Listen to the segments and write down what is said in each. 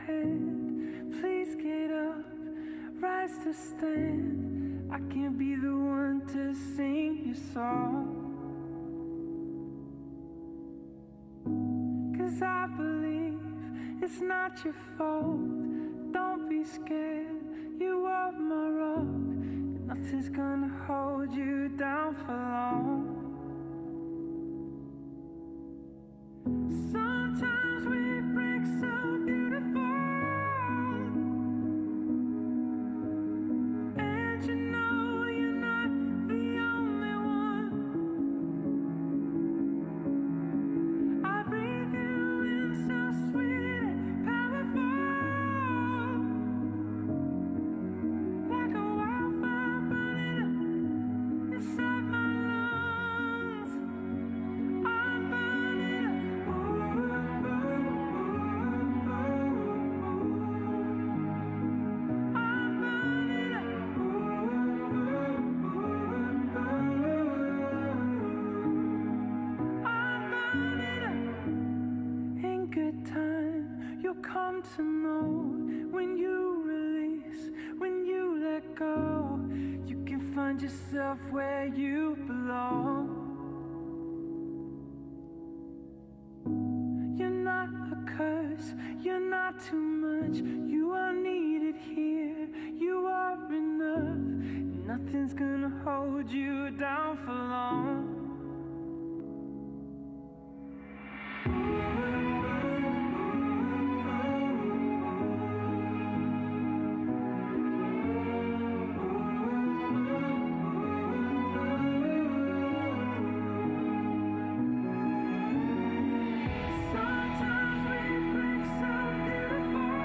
hand. Please get up, rise to stand. I can't be the one to sing your song, 'cause I believe it's not your fault. Don't be scared, you are my rock. Nothing's gonna hold you down for long. Sometimes we break so beautiful, and you know you're not the only one. I breathe you in so sweet and powerful, like a wildfire burning up inside my lungs. I'm burning up. Ooh, ooh, ooh, ooh. I'm burning up. Ooh, ooh, ooh, ooh. I'm burning up. In good time, you'll come to know when you release, when you let go, you can find yourself where you belong. You're not a curse, you're not too much. You are needed here, you are enough. Nothing's gonna hold you down for long. Sometimes we break so beautiful,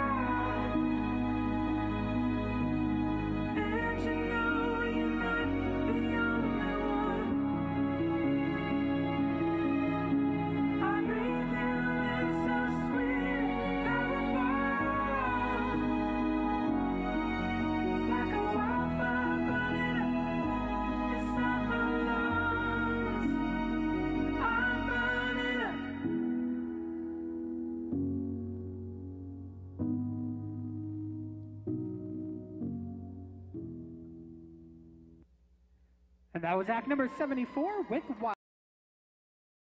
and you know you're not the only one. I breathe you in so sweet and powerful, like a wildfire burning up inside my lungs. I'm burning up. And that was act number 74 with Wild.